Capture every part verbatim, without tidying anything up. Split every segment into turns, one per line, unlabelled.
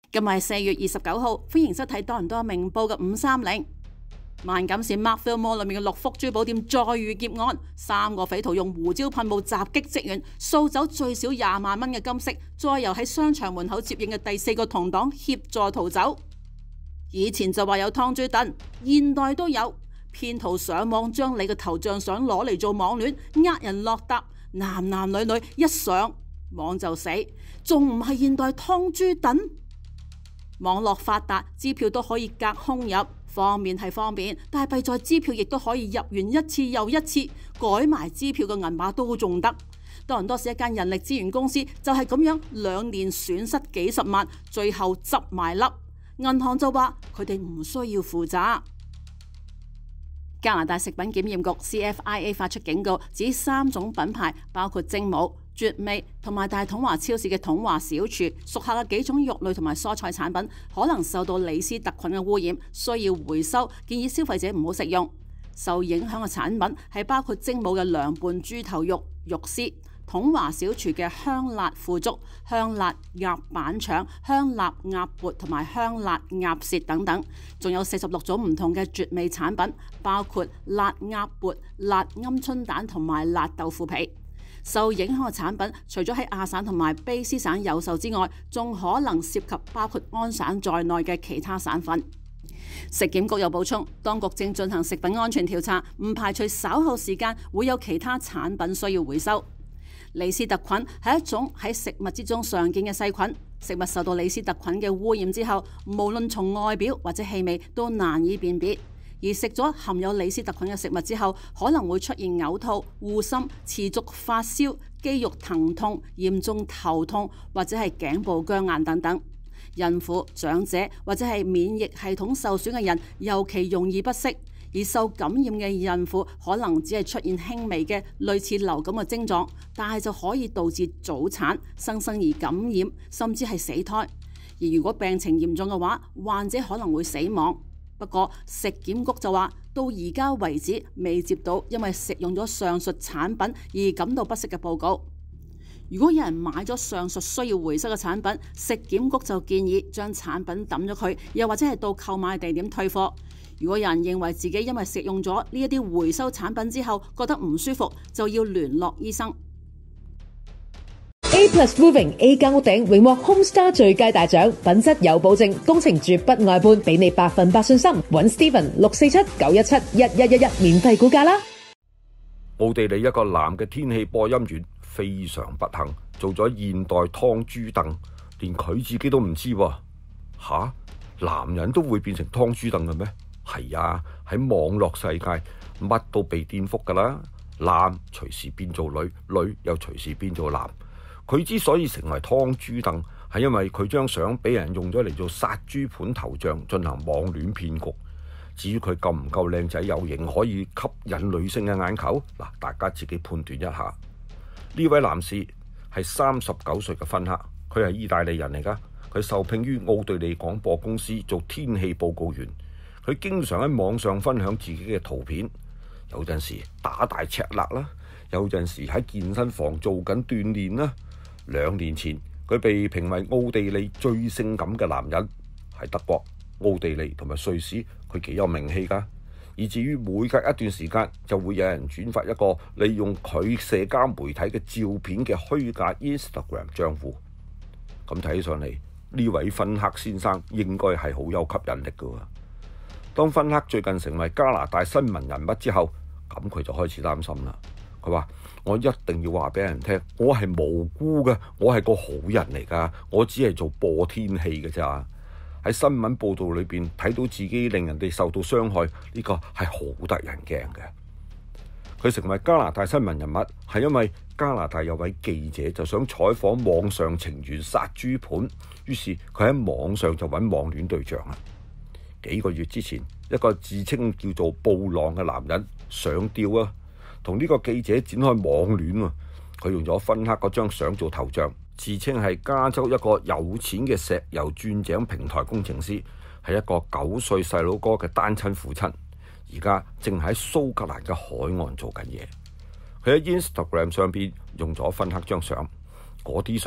今日係四月二十九號，歡迎收睇多倫多明報嘅五三零。萬錦市 Markville Mall 裏面嘅六福珠寶店再遇劫案，三個匪徒用胡椒噴霧襲擊職員，掃走最少廿萬蚊嘅金飾，再由喺商場門口接應嘅第四個同黨協助逃走。以前就話有劏豬凳，現代都有騙徒上網將你嘅頭像相攞嚟做網戀，呃人落搭，男男女女一上網就死，仲唔係現代劏豬凳？網絡發達，支票都可以隔空入，方便係方便，但係弊在支票亦都可以入完一次又一次，改埋支票嘅銀碼都仲得。多倫多市一間人力資源公司就係咁樣，兩年損失幾十萬，最後執埋笠。銀行就話佢哋唔需要負責。加拿大食品檢驗局 C F I A 發出警告，指三種品牌包括精武、絕味同埋大統華超市嘅統華小廚屬下嘅幾種肉類同埋蔬菜產品可能受到李斯特菌嘅污染，需要回收，建議消費者唔好食用。受影響嘅產品係包括精武嘅涼拌豬頭肉肉絲、統華小廚嘅香辣腐竹、香辣鴨板腸、香辣鴨脖同埋香辣鴨舌等等，仲有四十六種唔同嘅絕味產品，包括辣鴨脖、辣鵪鶉蛋同埋辣豆腐皮。受影響嘅產品，除咗喺亞省同埋卑斯省有售之外，仲可能涉及包括安省在內嘅其他省份。食檢局又補充，當局正進行食品安全調查，唔排除稍後時間會有其他產品需要回收。李斯特菌係一種喺食物之中常見嘅細菌，食物受到李斯特菌嘅污染之後，無論從外表或者氣味都難以辨別。而食咗含有李斯特菌嘅食物之後，可能會出現嘔吐、護心、持續發燒、肌肉疼痛、嚴重頭痛或者係頸部僵硬等等。孕婦、長者或者係免疫系統受損嘅人尤其容易不適，而受感染嘅孕婦可能只係出現輕微嘅類似流感嘅症狀，但係就可以導致早產、新生兒感染，甚至係死胎。而如果病情嚴重嘅話，患者可能會死亡。不過食檢局就話，到而家為止未接到因為食用咗上述產品而感到不適嘅報告。如果有人買咗上述需要回收嘅產品，食檢局就建議將產品抌咗佢，又或者係到購買地點退貨。如果有人認為自己因為食用咗呢一啲回收產品之後覺得唔舒服，就要聯絡醫生。
A Plus Roofing A 間屋頂榮獲 Homestar 最佳大獎，品質有保證，工程絕不外判，俾你百分百信心。揾 Steven 六四七九一七一一一一免費估價啦。
奧地利一個男嘅天氣播音員非常不幸，做咗現代劏豬凳，連佢自己都唔知喎。吓，男人都會變成劏豬凳嘅咩？係啊，喺網絡世界乜都被顛覆噶啦，男隨時變做女，女又隨時變做男。佢之所以成為劏豬凳，係因為佢張相俾人用咗嚟做殺豬盤頭像，進行網戀騙局。至於佢夠唔夠靚仔有型，可以吸引女性嘅眼球，嗱，大家自己判斷一下。呢位男士係三十九歲嘅芬克，佢係意大利人嚟噶，佢受聘於奧地利廣播公司做天氣報告員。佢經常喺網上分享自己嘅圖片，有陣時打大赤肋啦，有陣時喺健身房做緊鍛煉啦。兩年前，佢被評為奧地利最性感嘅男人，喺德國、奧地利同埋瑞士，佢幾有名氣㗎。以至於每隔一段時間就會有人轉發一個利用佢社交媒體嘅照片嘅虛假 Instagram 賬戶。咁睇上嚟，呢位芬克先生應該係好有吸引力㗎。當芬克最近成為加拿大新聞人物之後，咁佢就開始擔心啦。佢話：我一定要話俾人聽，我係無辜嘅，我係個好人嚟㗎，我只係做播天氣嘅咋。喺新聞報導裏邊睇到自己令人哋受到傷害，呢個係好得人驚嘅。佢成為加拿大新聞人物係因為加拿大有位記者就想採訪網上情緣殺豬盤，於是佢喺網上就揾網戀對象啦。幾個月之前，一個自稱叫做布朗嘅男人上吊啊，同呢個記者展開網戀啊。佢用咗芬克嗰張相做頭像，自稱係加州一個有錢嘅石油鑽井平台工程師，係一個九歲細佬哥嘅單親父親，而家正喺蘇格蘭嘅海岸做緊嘢。佢喺 Instagram 上邊用咗芬克張相，嗰啲相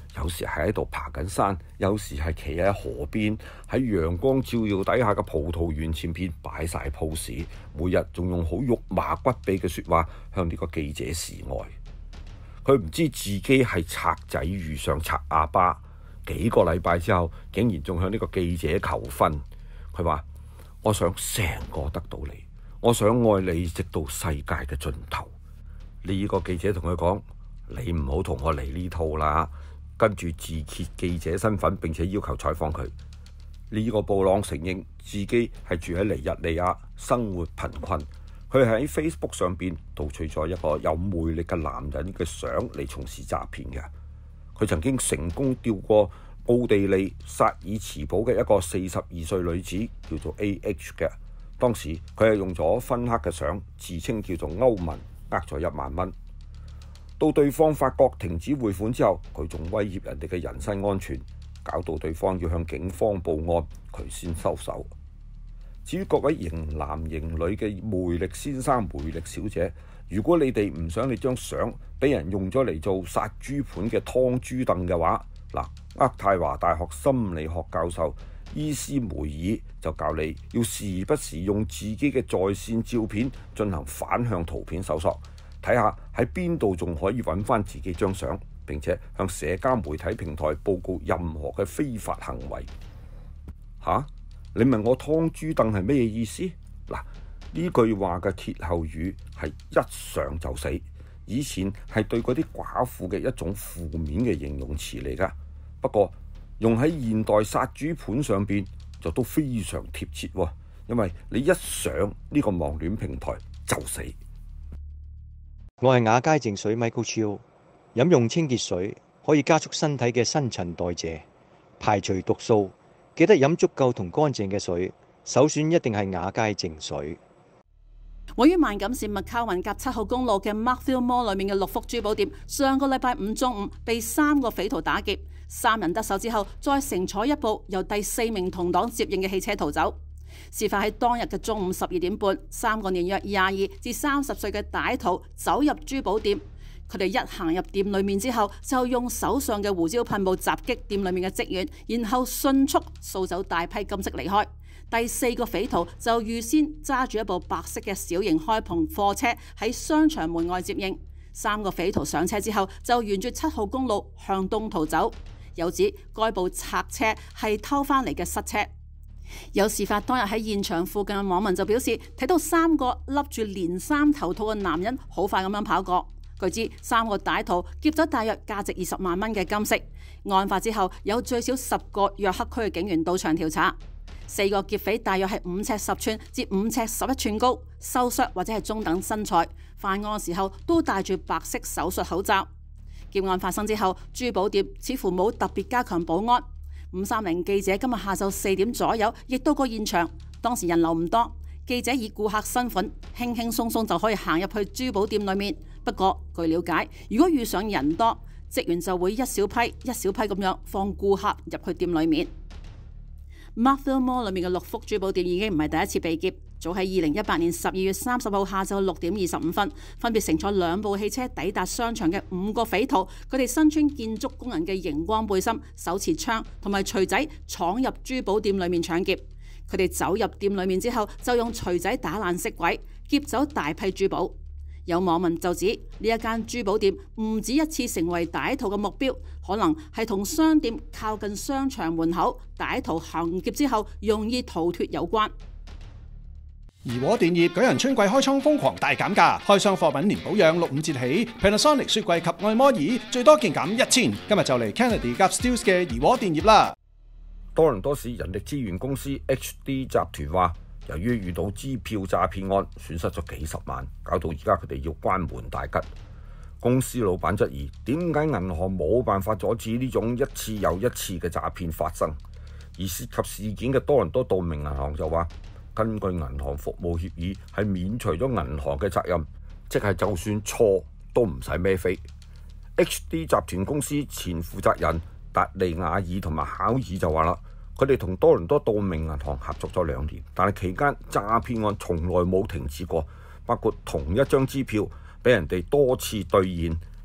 有時係喺度爬緊山，有時係企喺河邊，喺陽光照耀底下嘅葡萄園前邊擺晒 pose， 每日仲用好肉麻骨痹嘅説話向呢個記者示愛。佢唔知自己係賊仔遇上賊阿爸，幾個禮拜之後竟然仲向呢個記者求婚。佢話：我想成個得到你，我想愛你直到世界嘅盡頭。呢個記者同佢講：你唔好同我嚟呢套啦。跟住自揭記者身份，並且要求採訪佢。呢個布朗承認自己係住喺尼日利亞，生活貧困。佢係喺 Facebook 上邊盜取咗一個有魅力嘅男人嘅相嚟從事詐騙嘅。佢曾經成功釣過奧地利薩爾茨堡嘅一個四十二歲女子，叫做 A H 嘅。當時佢係用咗芬克嘅相，自稱叫做歐文，呃咗一萬蚊。到對方發覺停止匯款之後，佢仲威脅人哋嘅人身安全，搞到對方要向警方報案，佢先收手。至於各位型男型女嘅魅力先生、魅力小姐，如果你哋唔想你張相俾人用咗嚟做殺豬盤嘅湯豬凳嘅話，嗱，渥太華大學心理學教授伊斯梅爾就教你要時不時用自己嘅在線照片進行反向圖片搜索，睇下喺邊度仲可以揾翻自己張相，並且向社交媒體平台報告任何嘅非法行為。吓？你問我湯豬凳係咩意思？嗱，呢句話嘅歇後語係一上就死，以前係對嗰啲寡婦嘅一種負面嘅形容詞嚟㗎。不過用喺現代殺豬盤上邊就都非常貼切喎，因為你一上呢個網戀平台就死。
我係亞佳淨水 Michael Chiu， 飲用清潔水可以加速身體嘅新陳代謝，排除毒素。記得飲足夠同乾淨嘅水，首選一定係亞佳淨水。
位於萬錦市麥卡雲甲七號公路嘅 Markfield Mall 裏面嘅六福珠寶店，上個禮拜五中午被三個匪徒打劫，三人得手之後，再乘坐一部由第四名同黨接應嘅汽車逃走。事發喺當日嘅中午十二點半，三個年約廿二至三十歲嘅歹徒走入珠寶店。佢哋一行入店裏面之後，就用手上嘅胡椒噴霧襲擊店裏面嘅職員，然後迅速掃走大批金飾離開。第四個匪徒就預先揸住一部白色嘅小型開篷貨車喺商場門外接應。三個匪徒上車之後，就沿住七號公路向東逃走。有指該部賊車係偷翻嚟嘅失車。有事發當日喺現場附近嘅網民就表示，睇到三個笠住連衫頭套嘅男人好快咁樣跑過。據知三個歹徒劫咗大約價值二十萬蚊嘅金飾。案發之後，有最少十個約克區嘅警員到場調查。四個劫匪大約係五尺十寸至五尺十一寸高，瘦削或者係中等身材。犯案嘅時候都戴住白色手術口罩。劫案發生之後，珠寶店似乎冇特別加強保安。五三零記者今日下晝四點左右亦到過現場，當時人流唔多，記者以顧客身份輕輕鬆鬆就可以行入去珠寶店裏面。不過據了解，如果遇上人多，職員就會一小批一小批咁樣放顧客入去店裏面。Markfield Mall 裏面嘅六福珠寶店已經唔係第一次被劫，早喺二零一八年十二月三十號下晝六點二十五分，分別乘坐兩部汽車抵達商場嘅五個匪徒，佢哋身穿建築工人嘅熒光背心，手持槍同埋錘仔闖入珠寶店裏面搶劫。佢哋走入店裏面之後，就用錘仔打爛飾櫃，劫走大批珠寶。有網民就指呢一間珠寶店唔止一次成為歹徒嘅目標，可能係同商店靠近商場門口，歹徒行劫之後容易逃脫有關。
怡和電業舉行春季開倉瘋狂大減價，開箱貨品連保養六五折起 ，Panasonic 雪櫃及按摩椅最多件減一千。今日就嚟 Kennedy 夾 Steeles 嘅怡和電業啦。
多倫多市人力資源公司 H D 集團話，由於遇到支票詐騙案，損失咗幾十萬，搞到而家佢哋要關門大吉。公司老闆質疑點解銀行冇辦法阻止呢種一次又一次嘅詐騙發生，而涉及事件嘅多倫多道明銀行就話，根據銀行服務協議係免除咗銀行嘅責任，即係就算錯都唔使孭飛。H D 集團公司前負責人達利亞爾同埋考爾就話啦，佢哋同多倫多道明銀行合作咗兩年，但係期間詐騙案從來冇停止過，包括同一張支票俾人哋多次兌現，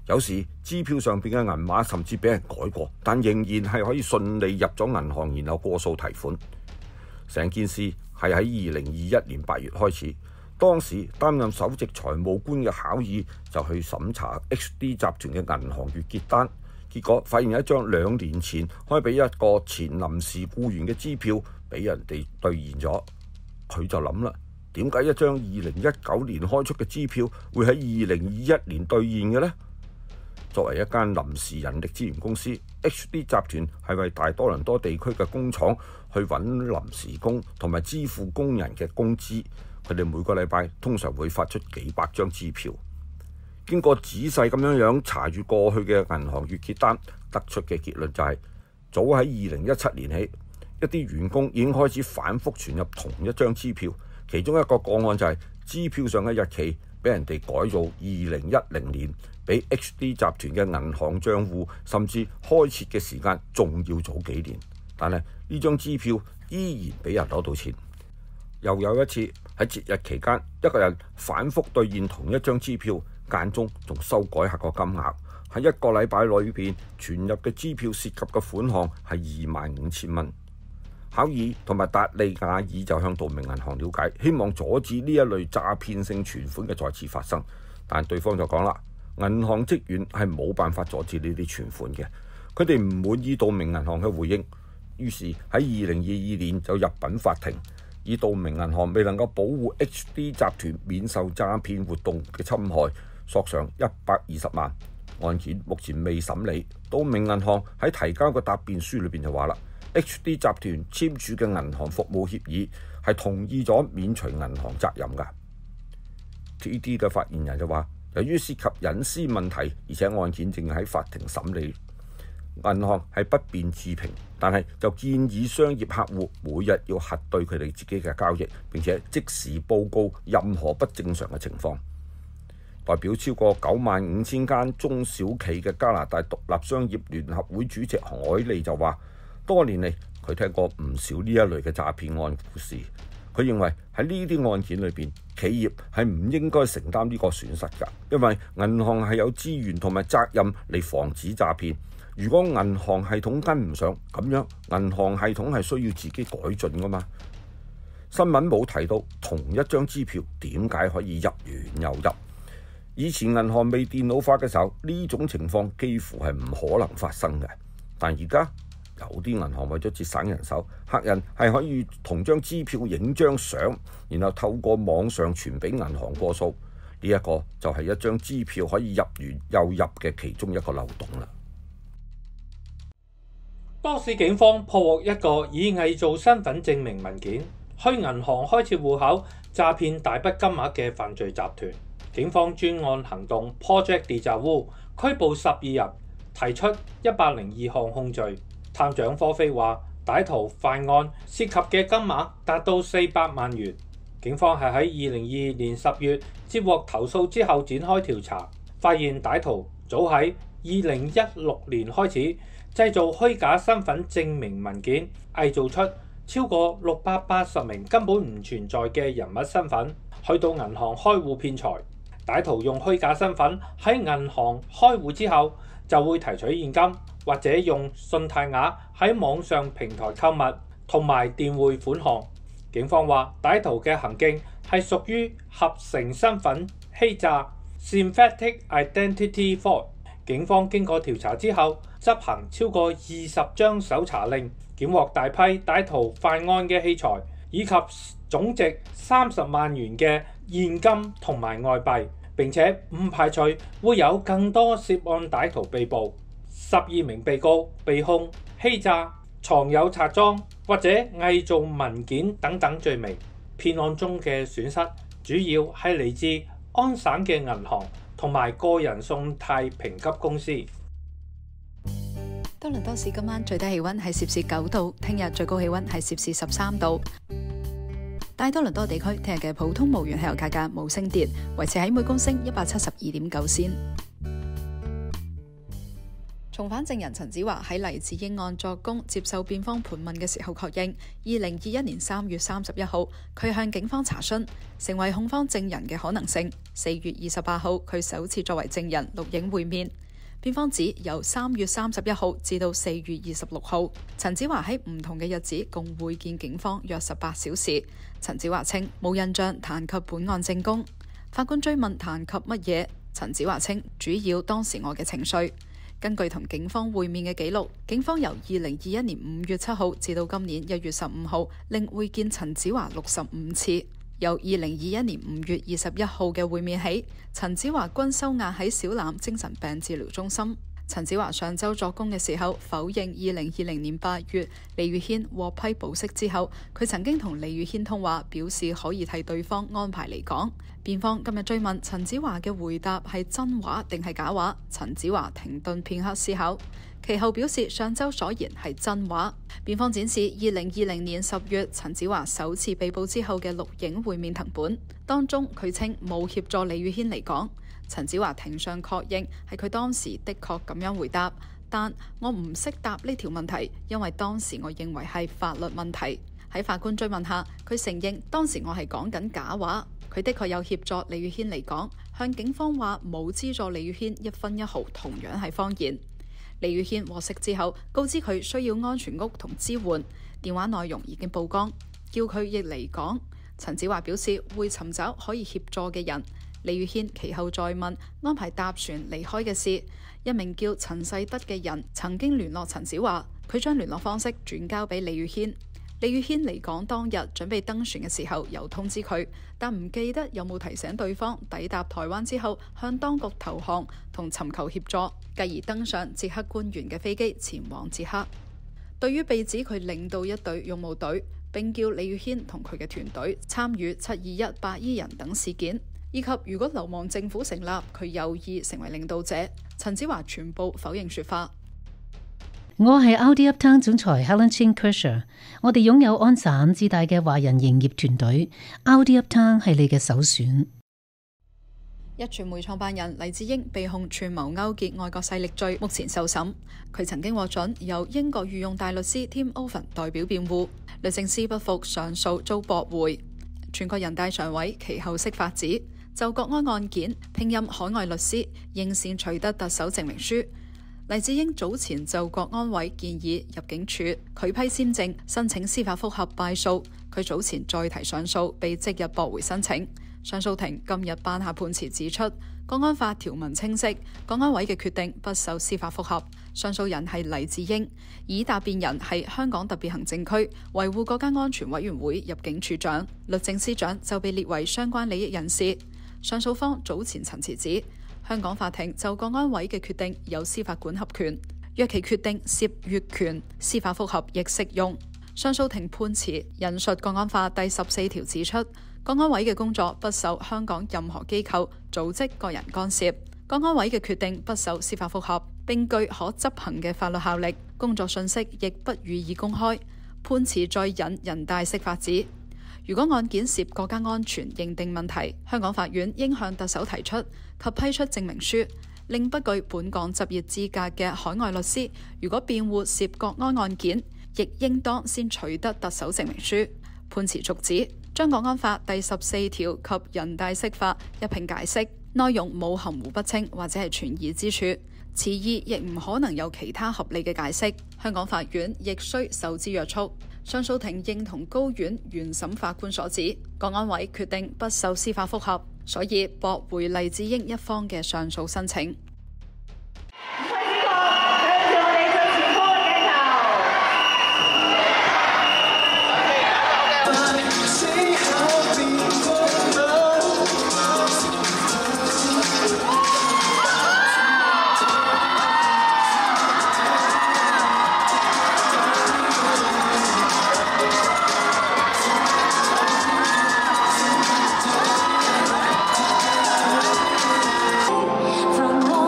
有時支票上邊嘅銀碼甚至俾人改過，但仍然係可以順利入咗銀行，然後過數提款。成件事係喺二零二一年八月開始，當時擔任首席財務官嘅考爾就去審查 H D 集團嘅銀行月結單，結果發現有一張兩年前開俾一個前臨時僱員嘅支票俾人哋兌現咗。佢就諗啦，點解一張二零一九年開出嘅支票會喺二零二一年兌現嘅呢？作為一間臨時人力資源公司， H D 集團係為大多倫多地區嘅工廠去揾臨時工同埋支付工人嘅工資。佢哋每個禮拜通常會發出幾百張支票。經過仔細咁樣樣查住過去嘅銀行月結單，得出嘅結論就係，早喺二零一七年起，一啲員工已經開始反覆存入同一張支票。其中一個個案就係支票上嘅日期俾人哋改做二零一零年，比 H D 集團嘅銀行帳戶甚至開設嘅時間仲要早幾年。但係呢張支票依然俾人攞到錢。又有一次喺節日期間，一個人反覆兌現同一張支票，間中仲修改下個金額。喺一個禮拜裏邊存入嘅支票涉及嘅款項係二萬五千蚊。考爾同埋達利亞爾就向道明銀行了解，希望阻止呢一類詐騙性存款嘅再次發生。但對方就講啦，銀行職員係冇辦法阻止呢啲存款嘅。佢哋唔滿意道明銀行嘅回應，於是喺二零二二年就入稟法庭，以道明銀行未能夠保護 H D 集團免受詐騙活動嘅侵害，索償一百二十萬。案件目前未審理。道明銀行喺提交嘅答辯書裏邊就話啦， H D 集團簽署嘅銀行服務協議係同意咗免除銀行責任㗎。T D 嘅發言人就話，由於涉及隱私問題，而且案件正喺法庭審理，銀行係不便置評，但係就建議商業客戶每日要核對佢哋自己嘅交易，並且即時報告任何不正常嘅情況。代表超過九萬五千間中小企嘅加拿大獨立商業聯合會主席海利就話，多年嚟佢聽過唔少呢一類嘅詐騙案故事。佢認為喺呢啲案件裏邊，企業係唔應該承擔呢個損失㗎，因為銀行係有資源同埋責任嚟防止詐騙。如果銀行系統跟唔上，咁樣銀行系統係需要自己改進㗎嘛。新聞冇提到同一張支票點解可以入完又入。以前銀行未電腦化嘅時候，呢種情況幾乎係唔可能發生嘅。但而家有啲銀行為咗節省人手，客人係可以同張支票影張相，然後透過網上傳俾銀行過數。呢一個就係一張支票可以入完又入嘅其中一個漏洞啦。
多士警方破獲一個以偽造身份證明文件去銀行開設戶口詐騙大筆金額嘅犯罪集團。警方專案行動 Project Deja Vu 拘捕十二人，提出一百零二項控罪。探長科菲話，歹徒犯案涉及嘅金額達到四百萬元。警方係喺二零二二年十月接獲投訴之後展開調查，發現歹徒早喺二零一六年開始製造虛假身份證明文件，偽造出超過六百八十名根本唔存在嘅人物身份，去到銀行開戶騙財。歹徒用虛假身份喺銀行開戶之後，就會提取現金，或者用信貸額喺網上平台購物同埋電匯款項。警方話，歹徒嘅行徑係屬於合成身份欺詐 （Synthetic Identity Fraud）。警方經過調查之後，執行超過二十張搜查令，檢獲大批歹徒犯案嘅器材，以及總值三十萬元嘅現金同埋外幣，並且唔排除會有更多涉案歹徒被捕。十二名被告被控欺詐、藏有賊贓或者偽造文件等等罪名。騙案中嘅損失主要係嚟自安省嘅銀行同埋個人信貸評級公司。
多倫多市今晚最低氣溫係攝氏九度，聽日最高氣溫係攝氏十三度。大多倫多地區聽日嘅普通無鉛汽油價格冇升跌，維持喺每公升一百七十二點九仙。 重返證人陳子華喺黎智英案作供接受辯方盤問嘅時候確認，二零二一年三月三十一號佢向警方查詢成為控方證人嘅可能性。四月二十八號佢首次作為證人錄影會面。辯方指由三月三十一號至到四月二十六號，陳子華喺唔同嘅日子共會見警方約十八小時。陳子華稱冇印象談及本案證供。法官追問談及乜嘢，陳子華稱主要當時我嘅情緒。根據同警方會面嘅記錄，警方由二零二一年五月七號至到今年一月十五號，另會見陳子華六十五次。由二零二一年五月二十一號嘅會面起，陳子華均收押喺小欖精神病治療中心。陳子華上週作供嘅時候否認，二零二零年八月李宇軒獲批保釋之後，佢曾經同李宇軒通話，表示可以替對方安排離港。辯方今日追問陳子華嘅回答係真話定係假話，陳子華停頓片刻思考，其後表示上週所言係真話。辯方展示二零二零年十月陳子華首次被捕之後嘅錄影會面謄本，當中佢稱冇協助李宇軒離港。陳子華庭上確認係佢當時的確咁樣回答，但我唔識答呢條問題，因為當時我認為係法律問題。喺法官追問下，佢承認當時我係講緊假話。佢的確有協助李宇軒離港，向警方話冇資助李宇軒一分一毫，同樣係謊言。李宇軒獲釋之後，告知佢需要安全屋同支援，電話內容已經曝光，叫佢亦離港。陳子華表示會尋找可以協助嘅人。李宇軒其後再問安排搭船離開嘅事，一名叫陳世德嘅人曾經聯絡陳子華，佢將聯絡方式轉交俾李宇軒。李宇軒離港當日準備登船嘅時候有通知佢，但唔記得有冇提醒對方抵達台灣之後向當局投降同尋求協助，繼而登上捷克官員嘅飛機前往捷克。對於被指佢領導一隊勇武隊，並叫李宇軒同佢嘅團隊參與七二一白衣人等事件，以及如果流亡政府成立，佢有意成為領導者，陳子華全部否認說法。
我係 Audi Uptown 總裁 Helen Chin Kershaw， 我哋擁有安省至大嘅華人營業團隊 ，Audi Uptown 係你嘅首選。
壹傳媒創辦人黎智英被控串謀勾結外國勢力罪，目前受審。佢曾經獲准由英國御用大律師 Tim Owen 代表辯護，律政司不服上訴遭駁回。全國人大常委其後釋法指，就國安案件聘任海外律師，應先取得特首證明書。黎智英早前就國安委建議入境處拒批簽證申請司法覆核敗訴，佢早前再提上訴，被即日駁回申請。上訴庭今日頒下判詞指出，國安法條文清晰，國安委嘅決定不受司法覆核。上訴人係黎智英，已答辯人係香港特別行政區維護國家安全委員會入境處長，律政司長就被列為相關利益人士。上訴方早前陳詞指，香港法庭就國安委嘅決定有司法管轄權，若其決定涉越權，司法覆核亦適用。上訴庭判詞引述國安法第十四條指出，國安委嘅工作不受香港任何機構、組織、個人干涉，國安委嘅決定不受司法覆核，並具可執行嘅法律效力，工作信息亦不予以公開。判詞再引人大釋法指，如果案件涉國家安全認定問題，香港法院應向特首提出及批出證明書，令不具本港執業資格嘅海外律師，如果辯護涉國安案件，亦應當先取得特首證明書。判詞續指，將國安法第十四條及人大釋法一併解釋，內容冇含糊不清或者係存疑之處，此意亦唔可能有其他合理嘅解釋。香港法院亦需受之約束。上訴庭認同高院原審法官所指，國安委決定不受司法覆核，所以駁回黎智英一方嘅上訴申請。
from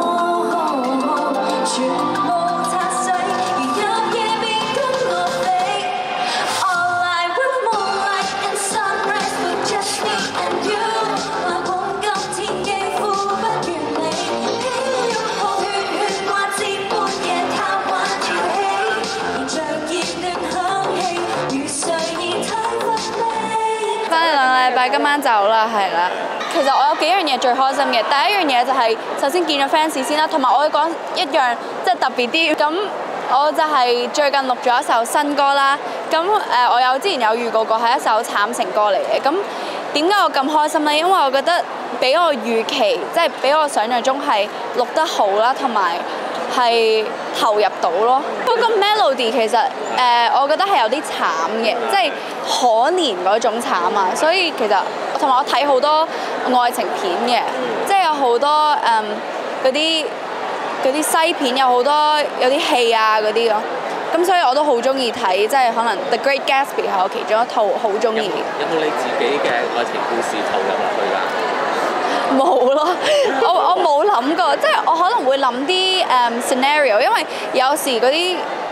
禮拜今晚走啦，係啦。其實我有幾樣嘢最開心嘅，第一樣嘢就係首先見咗 fans 先啦，同埋我會講一樣即係特別啲。咁我就係最近錄咗一首新歌啦。咁誒，我有之前有預告過係一首慘情歌嚟嘅。咁點解我咁開心呢？因為我覺得比我預期，即係比我想象中係錄得好啦，同埋係投入到咯。嗰個 melody 其實誒、呃，我覺得係有啲慘嘅，即係可憐嗰種慘啊。所以其實同埋我睇好多愛情片嘅，即係有好多誒嗰啲嗰啲西片，有好多有啲戲啊嗰啲咯。咁所以我都好中意睇，即係可能《The Great Gatsby》係我其中一套好中意。
有冇你自己嘅愛情故事投入落去㗎？
冇咯，我我冇諗過，即係我可能會諗啲誒 scenario，因為有時嗰啲